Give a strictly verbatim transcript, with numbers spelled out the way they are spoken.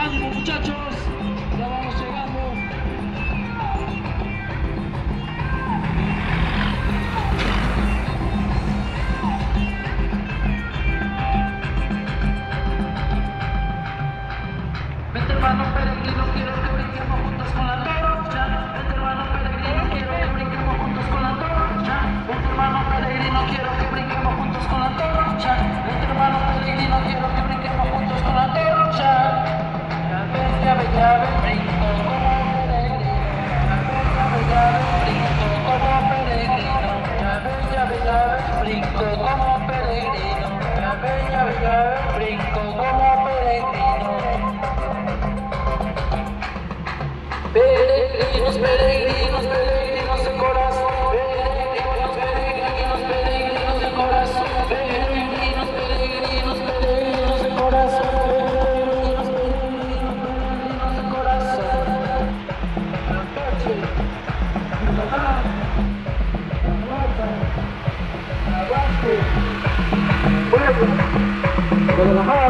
ánimo muchachos, ya vamos llegando. Vente hermano peregrino, quiero que brinquemos juntos con la antorcha. Vente hermano peregrino, quiero que brinquemos juntos con la antorcha. Vente hermano peregrino, quiero que brinquemos juntos con la antorcha. Vente hermano peregrino, quiero que brinquemos juntos con la antorcha. Ya ves, ya ves, ya ves, brinco como peregrino. Ya ves, ya ves, ya ves, brinco como peregrino. Ya ves, ya ves, ya ves, brinco como peregrino. Ya ves, ya ves, ya ves, brinco como peregrino. Peregrinos, peregrinos, peregrinos de corazón. Peregrinos, peregrinos, peregrinos de corazón. Peregrinos, peregrinos, peregrinos de corazón. Peregrinos, peregrinos, peregrinos de corazón. Guadalajara.